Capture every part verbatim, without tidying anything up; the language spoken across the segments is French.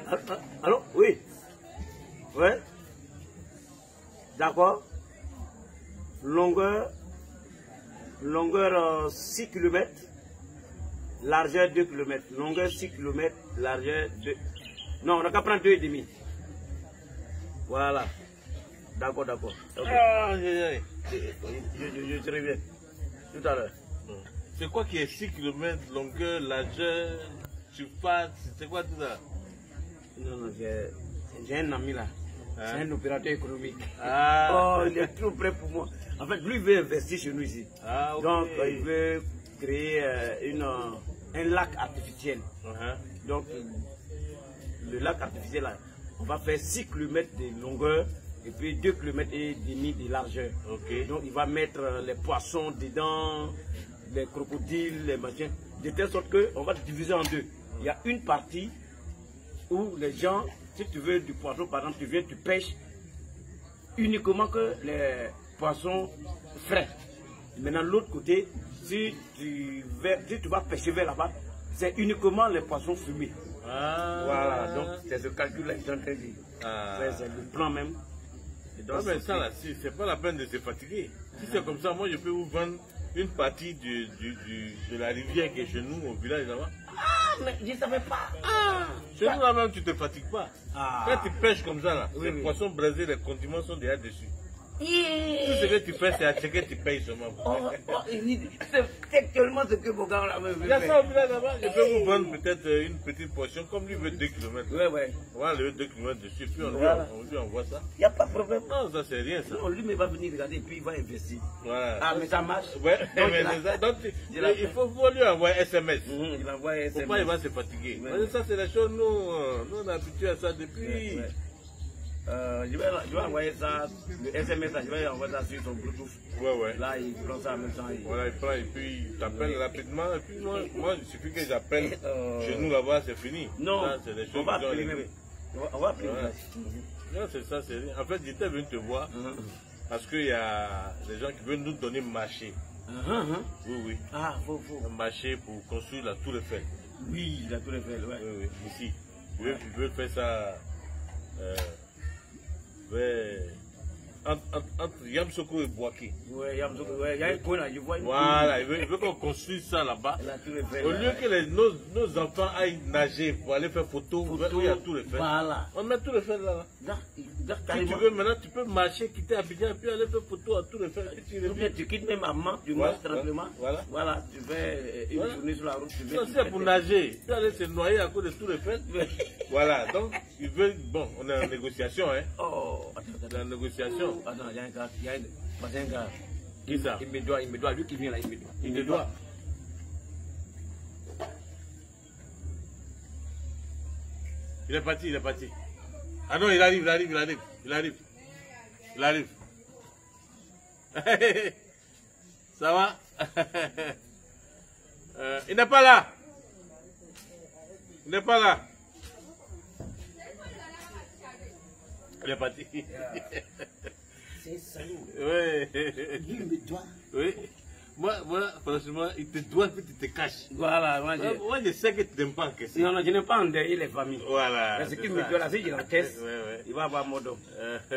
Allô? Oui. Ouais. D'accord. Longueur, longueur euh, six kilomètres, largeur deux kilomètres. Longueur six kilomètres, largeur deux. Non, on n'a qu'à prendre deux et demi. Voilà. D'accord, d'accord. Okay. Ah, je, je, je, je reviens tout à l'heure. C'est quoi qui est six kilomètres, longueur, largeur, surface, c'est quoi tout ça? Non, non, j'ai un ami là. Hein? C'est un opérateur économique. Ah. Oh, il est trop prêt pour moi. En fait, lui, il veut investir chez nous ici. Ah, okay. Donc, euh, il veut créer euh, une, euh, un lac artificiel. Uh -huh. Donc, le lac artificiel, là, on va faire six kilomètres de longueur et puis deux kilomètres et demi de largeur. Okay. Donc, il va mettre euh, les poissons dedans, les crocodiles, les machins, de telle sorte qu'on va diviser en deux. Il y a une partie où les gens, si tu veux du poisson, par exemple, tu viens, tu pêches uniquement que les poissons frais. Maintenant, de l'autre côté, si tu, vas, si tu vas pêcher vers là-bas, c'est uniquement les poissons fumés. Ah. Voilà, donc c'est ce calcul-là que je suis en train de dire. Ah. C'est le plan même. Non, mais ça, là, c'est pas la peine de se fatiguer. Si c'est comme ça, moi, je peux vous vendre une partie du, du, du, de la rivière qui est chez nous, au village là-bas. Ah, mais je ne savais pas. Ah, chez nous là-même, tu ne te fatigues pas. Ah. Quand tu pêches comme ça, là, oui, les oui. poissons braisés, les condiments sont déjà dessus. Yeah. Tout ce que tu fais, c'est à ce que tu payes seulement. Oh, oh, c'est actuellement ce que mon gars là il y a ça au village là-bas. Je peux vous vendre peut-être une petite portion, comme lui veut deux kilomètres. Ouais, ouais. On va enlever deux kilomètres dessus, puis on, voilà. lui, on lui envoie ça. Il n'y a pas de problème. Non, ça c'est rien ça. Non, lui mais va venir regarder et puis il va investir. Voilà. Ah, mais ça marche. Ouais, donc, mais il, ça. Donc, il faut, faut lui envoyer S M S. Mmh, il envoie S M S. Pourquoi il va se fatiguer? Ouais. Parce que ça c'est la chose, nous, nous on est habitués à ça depuis. Ouais, ouais. Euh, je, vais, je vais envoyer ça, le S M S, là, je vais envoyer ça sur son Bluetooth. Ouais, ouais. Là, il prend ça en même temps. Il... Voilà, il prend et puis il t'appelle ouais. rapidement. Et puis moi, moi, il suffit que j'appelle euh... chez nous là-bas, c'est fini. Non, ça, des choses on va appeler même. On va appeler. Ouais. Non, c'est ça, c'est rien. En fait, j'étais venu te voir uh -huh. parce qu'il y a des gens qui veulent nous donner marché. Uh -huh. Oui, oui. Ah, faut, faut. Un marché pour construire la Tour Eiffel. Oui, la Tour Eiffel, ouais. Oui, oui, ici. Ils veulent, ils veulent faire ça. Euh, vers, entre, entre, entre Yamsoko et Boaké. Ouais, Yamsoko, ouais, il y a un coin là, je vois une Voilà, il veut, il veut qu'on construise ça là-bas. Au lieu que les, nos, nos enfants aillent nager pour aller faire photo, photo il y a tout le fait. Voilà. On met tout le fait là. là. Si tu veux, maintenant, tu peux marcher, quitter Abidjan et puis aller faire photo à tout le fait. Tu, tu quittes même Amman, tu voilà, marches tranquillement. Voilà. Voilà, tu fais une voilà. journée sur la route. Tu ça, c'est pour nager. Tu vas aller se noyer à cause de tout le fait. Voilà, donc, ils veulent. Bon, on est en négociation, hein. Oh, attends, en négociation. Oh, attends, il y a un gars, il y a un, il y a un gars. Qui ça? Il me doit, il me doit, lui qui vient là, il me doit. Il me doit. Il est parti, il est parti. Ah non, il arrive, il arrive, il arrive, il arrive. Il arrive. Ça va? euh, Il n'est pas là. Il n'est pas là. Il est parti. C'est salaud. Oui. Il me doit. Oui. Moi, moi, franchement, il te doit puis tu te caches. Voilà, moi, je... moi je sais que tu n'aimes pas encaisser. Non, non, je n'aime pas endeuiller les familles. Voilà. Parce qu'il me doit là, si je l'encaisse, ouais, ouais. il va avoir mot d'homme.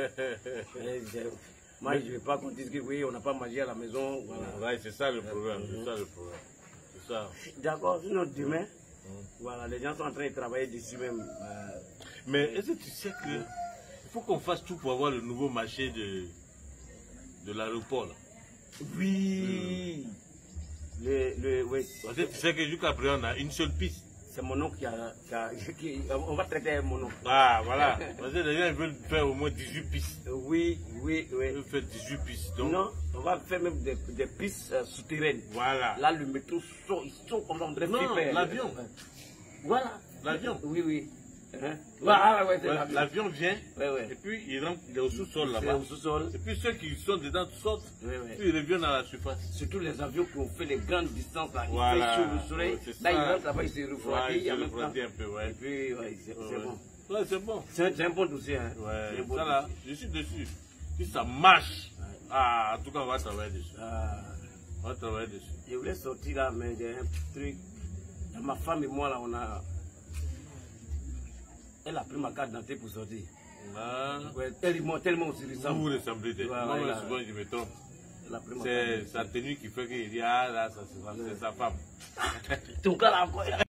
Moi, je ne veux pas qu'on dise que oui, on n'a pas mangé à la maison. Voilà, ouais, c'est ça le problème. C'est ça le problème. C'est ça. D'accord, sinon demain, mm. voilà, les gens sont en train de travailler dessus même. Euh... Mais est-ce que tu sais que il faut qu'on fasse tout pour avoir le nouveau marché de, de l'aéroport? Oui. Mmh. Le, le, oui. Parce que tu sais que jusqu'à présent, on a une seule piste. C'est mon oncle qui a, qui a qui, on va traiter mon oncle. Ah, voilà. Parce que les gens veulent faire au moins dix-huit pistes. Oui, oui, oui. Ils veulent faire dix-huit pistes. Donc... Non, on va faire même des, des pistes euh, souterraines. Voilà. Là, le métro, sont, ils sont comme on dirait. Non, l'avion. Voilà. L'avion. Oui, oui. Hein? Voilà, ouais, l'avion ouais, vient, ouais, ouais. et puis il rentre, il est au sous-sol là-bas. Au sous-sol. Et puis ceux qui sont dedans sortent, ouais, ouais. puis ils reviennent à la surface. Surtout les avions qui ont fait les grandes distances là, voilà. Il fait chaud le soleil. Ouais, là, ils rentrent là-bas, ils se refroidissent. Ouais, il se refroidissent un peu, ouais. Et puis, ouais, c'est ouais. bon. Ouais, c'est bon. C'est un bon dossier, hein. Ouais, bon ça là, je suis dessus. Si ça marche, ouais. ah, en tout cas, on va travailler dessus. Ah. On va travailler dessus. Je voulais sortir là, mais j'ai un truc. Ma femme et moi là, on a Elle a pris ma carte d'identité pour sortir. Ah. Ouais, elle m'a tellement aussi ressemble. Vous vous ressemblez de. Ouais, Moi, ouais, moi, là. souvent, je me trompe. Elle a pris ma carte C'est d'identité. sa tenue qui fait qu'il dit, ah là, ça, c'est c'est sa femme. Ton cas là encore.